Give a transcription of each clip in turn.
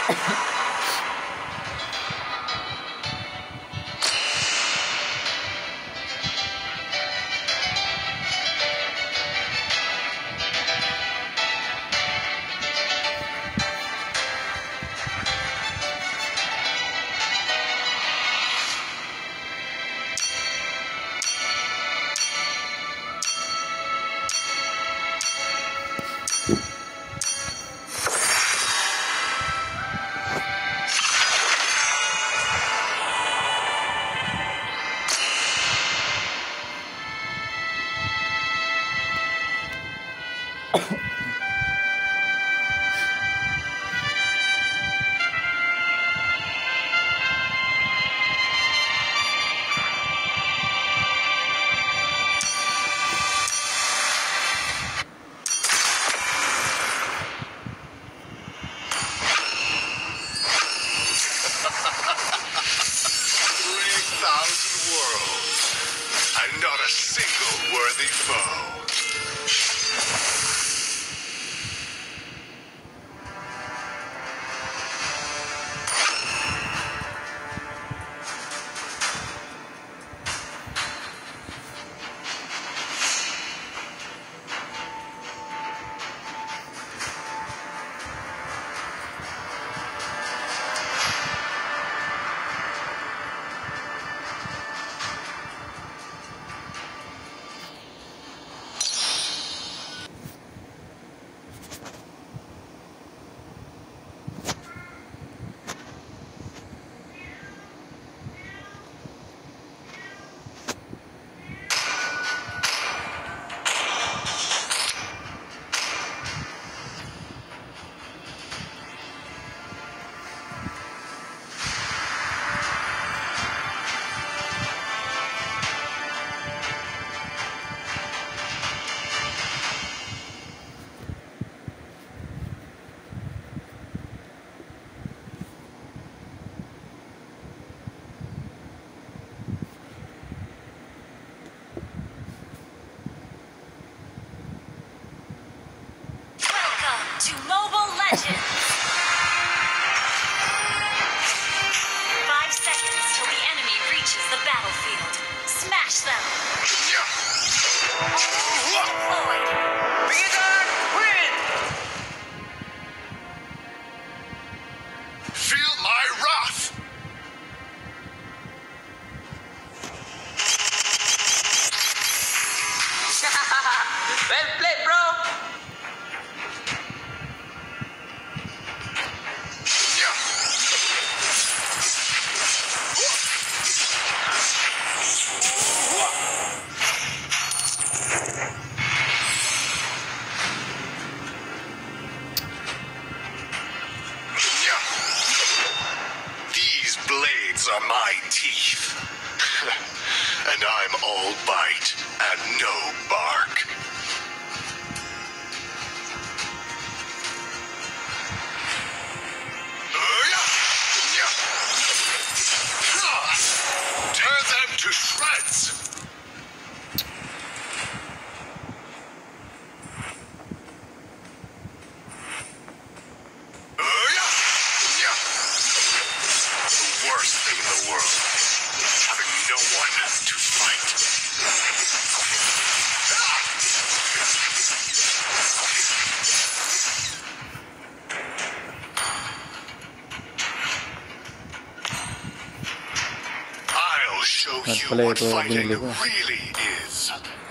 And not a single worthy foe. To Mobile Legends! 5 seconds till the enemy reaches the battlefield. Smash them! Deployed. Blizzard, win! Feel my wrath! Well played, bro! These blades are my teeth. And I'm all bite and no bark. Tear them to shreds! The worst thing in the world, having no one to fight. I'll show you what fighting really is.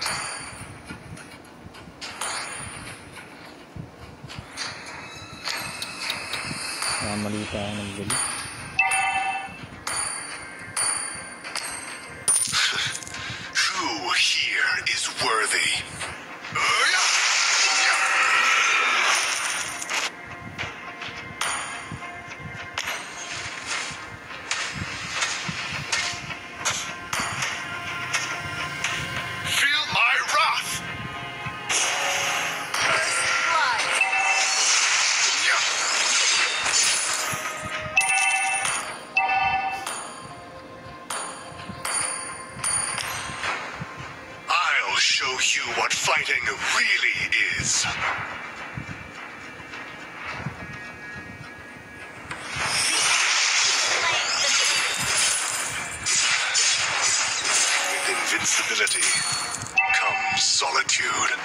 Mali tayo nagbili. Who here is worthy? Feel my wrath! Blood. invincibility comes solitude.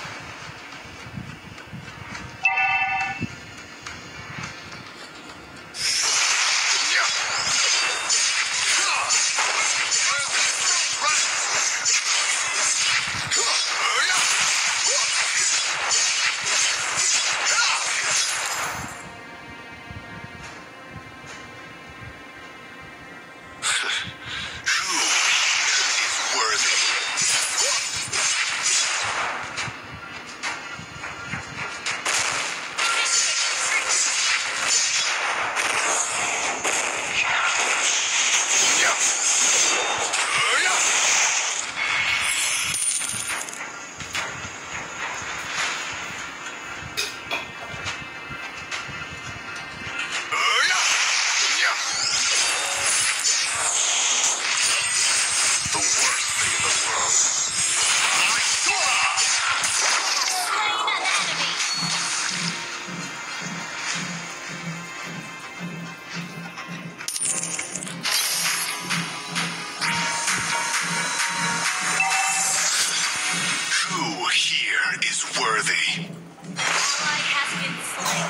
Worthy. Ally has been slain.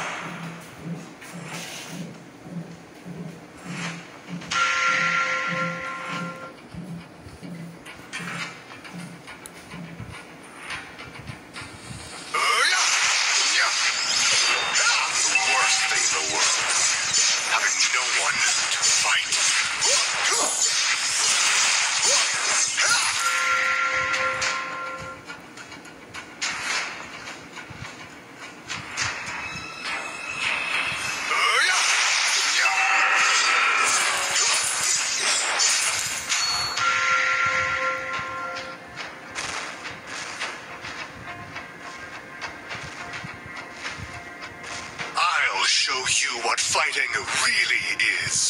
The worst thing in the world. Having no one to fight. I'll show you what fighting really is.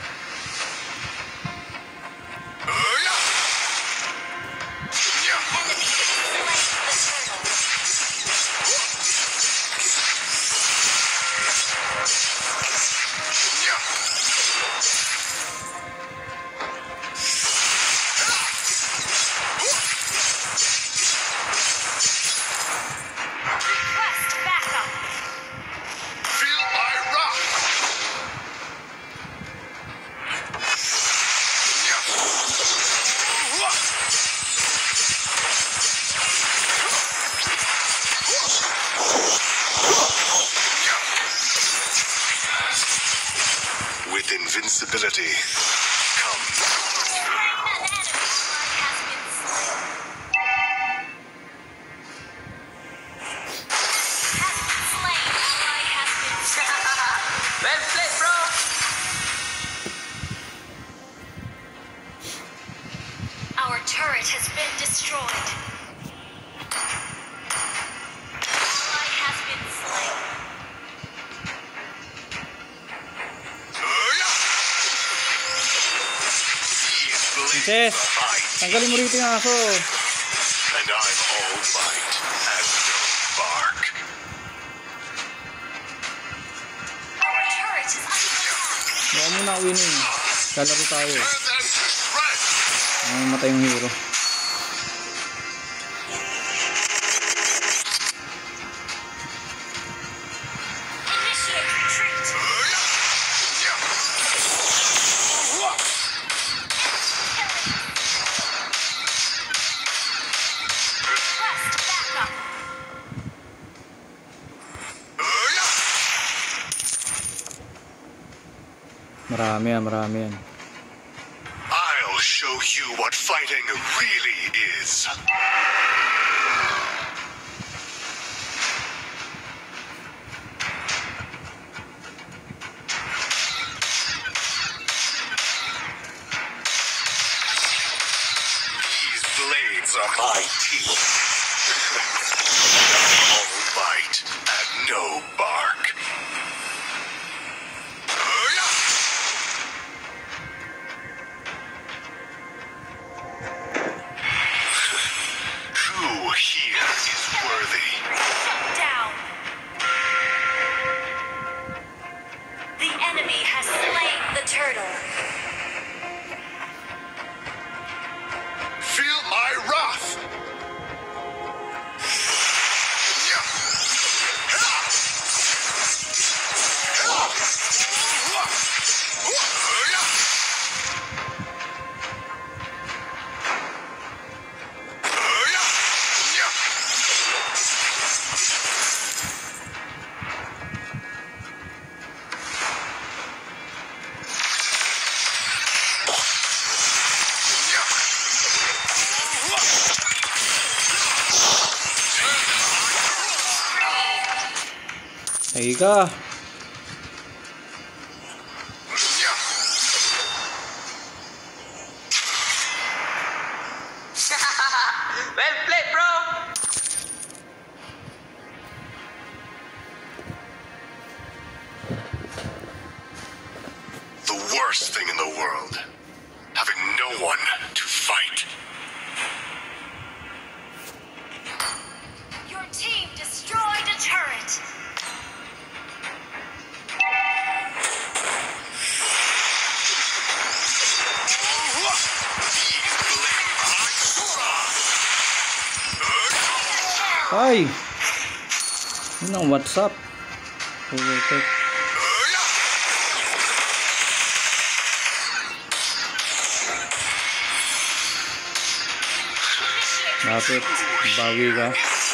Request backup. Feel my wrath. With invincibility comes Well played, bro. Our turret has been destroyed. Ally has been slain. Princess, tanggalin mo rito yung aso. and I'm all bite and no bark. Our turret is under attack. Baka muna winning. Lalaro tayo. Tear them to shreds. Mamatay yung hero. Initiate retreat. Request backup. Marami yan. I'll show you what fighting really is. These blades are my teeth. All bite and no bark. Who here is worthy? Shut down. The enemy has slain the turtle. Feel my Ay ka. Well played, bro. The worst thing in the world. Having no one to fight. Your team destroyed a turret. Ay! Yun ang WhatsApp. Overtake. Lapit. Bawi ka.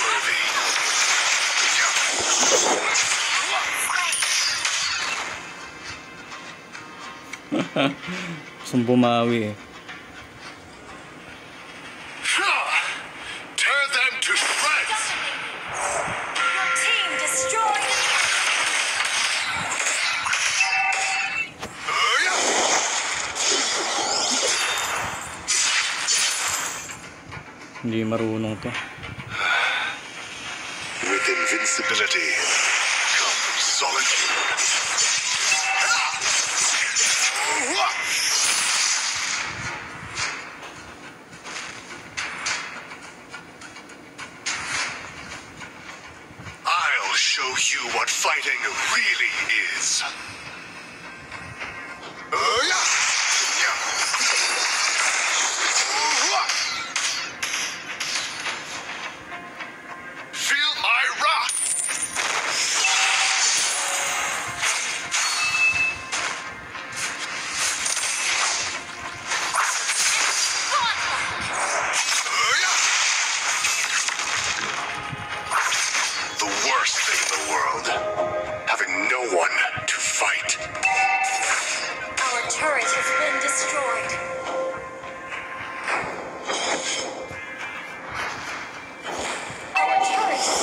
Gusto bumawi eh. Tear them to shreds! Your team destroyed a Hindi marunong to. With invincibility comes solitude. I'll show you what fighting really is. Feel my wrath! The worst thing in the world. Having no one to fight. Our turret has been destroyed. Our turret has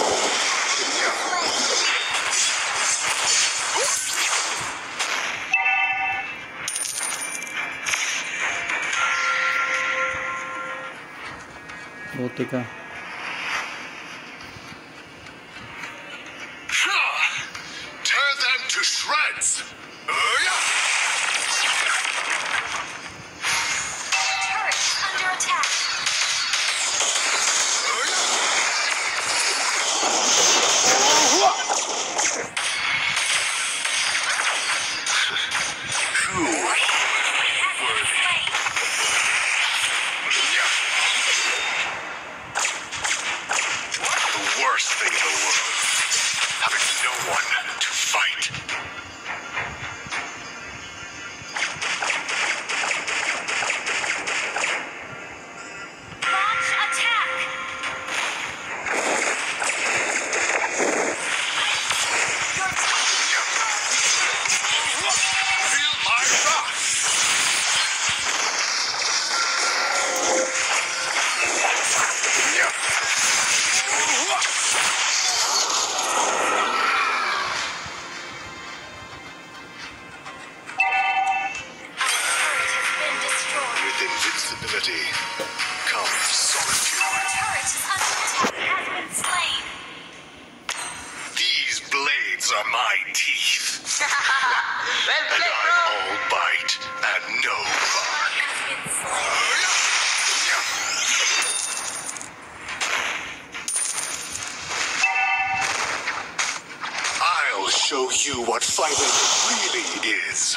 Buti ka. Tear them to shreds! turret is under attack. Who? The worst thing in the world. Having no one to fight. Launch attack. Your team Feel my wrath! turret has been destroyed. With invincibility comes solitude. Our turret is under attack. Has been slain. These blades are my teeth, Well and played, I'm bro. all bite and no bark. Has been slain. I'll show you what fighting really is.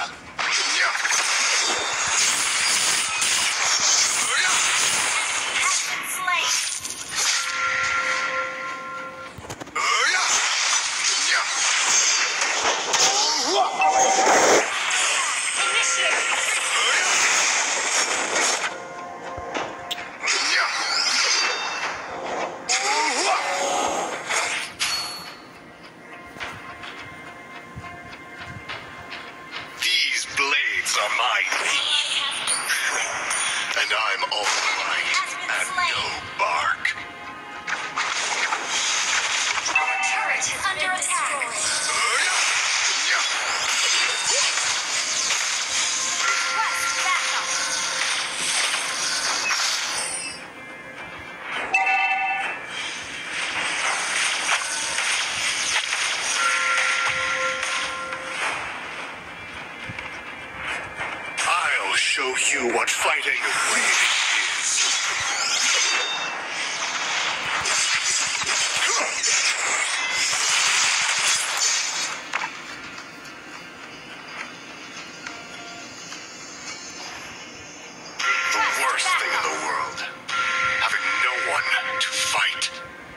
Has been slain. These blades are my teeth, and I'm all bite and no bark. Our turret is under attack. you what fighting really is. The worst thing in the world. Having no one to fight.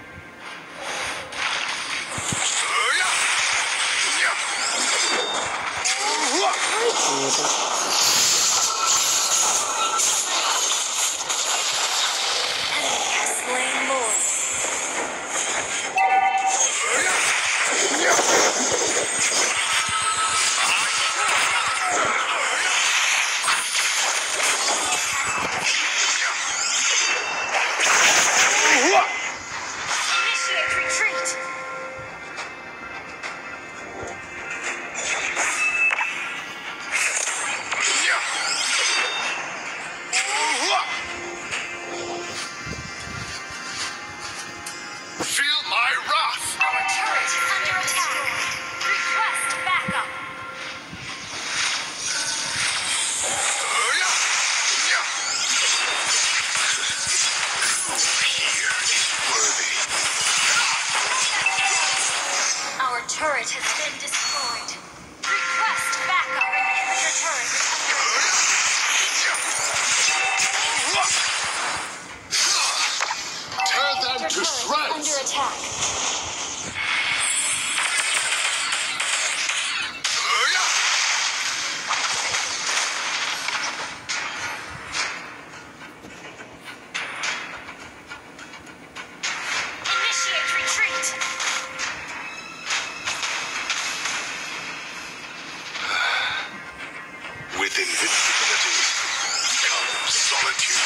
Slain Lord. Initiate retreat. Feel my wrath! Our turret is under attack. Request backup. Here is worthy. Our turret has been destroyed. Request backup. Inhibitor turret is Tear them under to attack. shreds! Under attack. Initiate retreat. With invincibility comes solitude.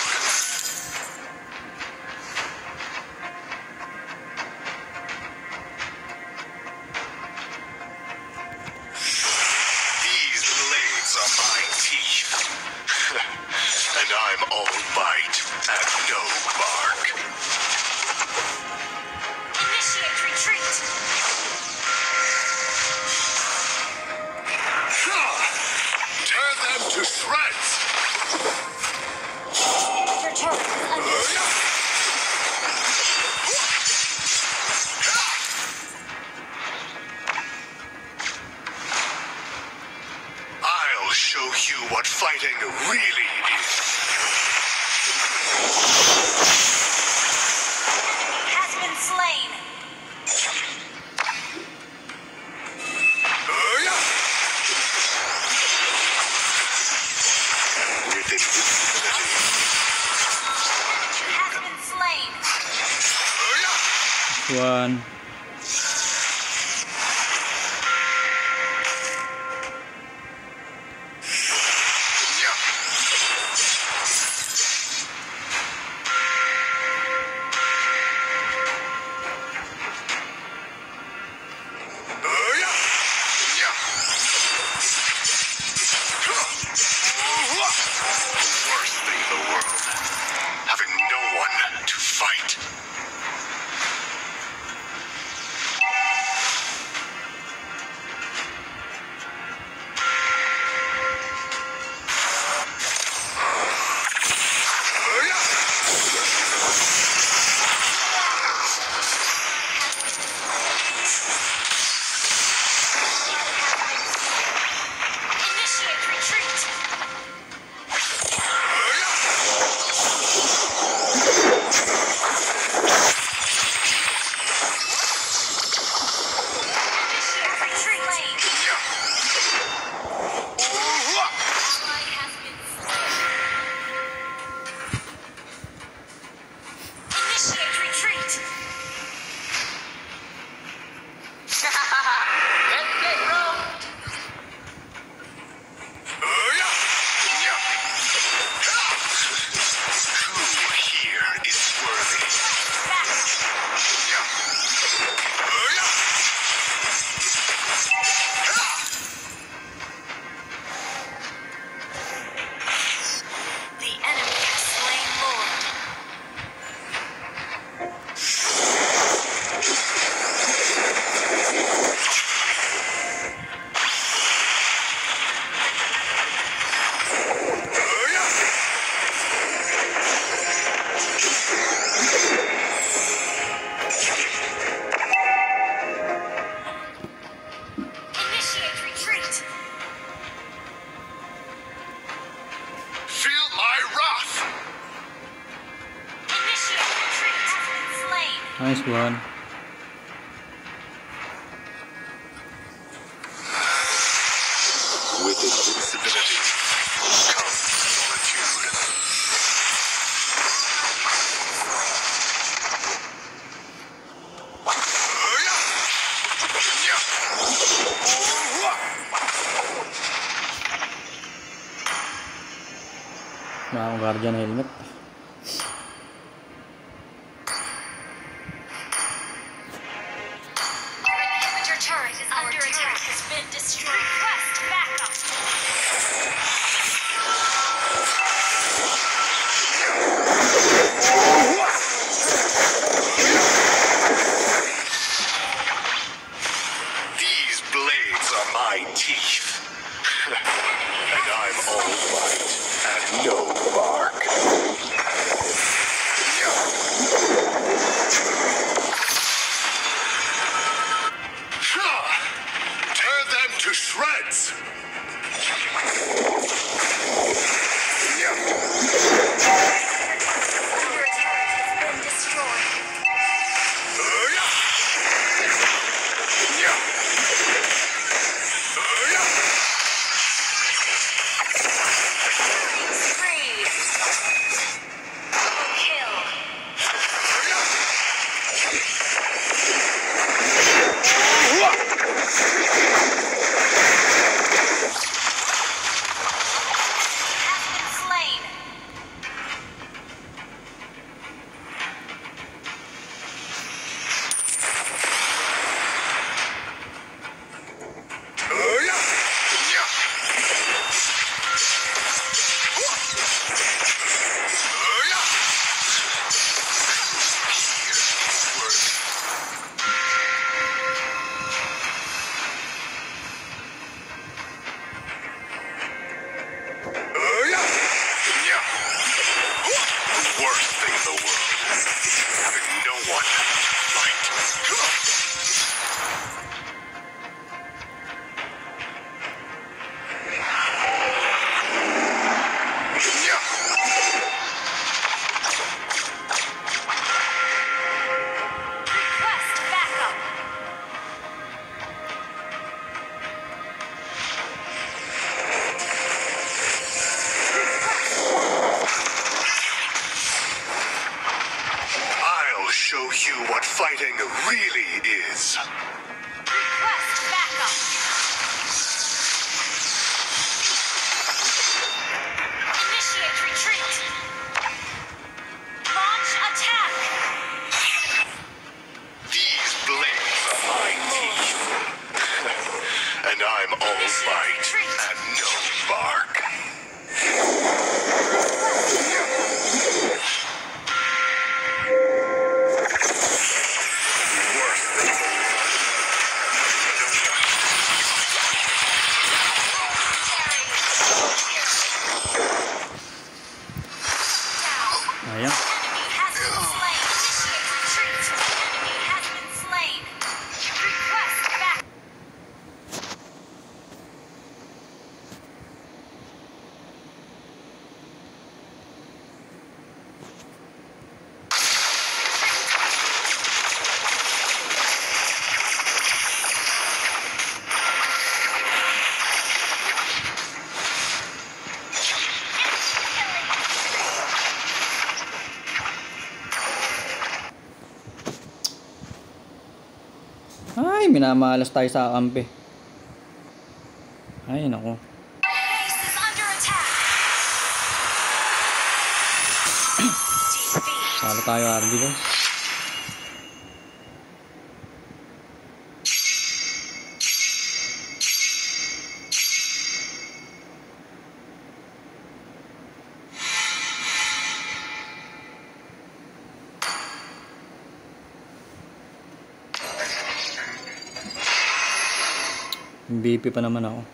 These blades are my teeth. And I'm all bite and no bark. Initiate retreat. Tear them to shreds! Your turret is under attack. I'll show you what fighting really is. Has been slain. With invincibility. Has been slain. One. Worst thing in the world. Having no one to fight. one. With invincibility comes solitude. Wala akong guardian helmet. Inhibitor turret is under attack. Has been destroyed. Request backup. These blades are my teeth. And I'm all bite and no bark. Tear them to shreds. Your turret has been destroyed. Spree. Double kill. Has been slain. Worst thing in the world. Having no one fight. Request backup. I'll show you what fighting really is. Request backup. Initiate retreat. Launch attack. These blades are my teeth. And I'm all bite and no bark. Worst thing in the Down. Ayan. Enemy has been slain. Initiate retreat. Enemy has been slain. Request back. Ay, minamalas tayo sa kampi. Ay, naku. Base is under attack. Defeat. Salo tayo, RD guys. BP pa naman ako.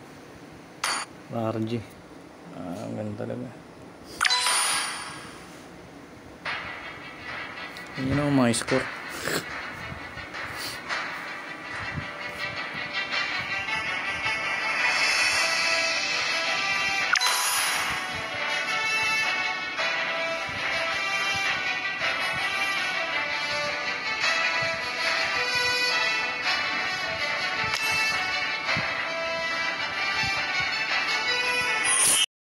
RG. Ganun talaga. Yun ang mga score.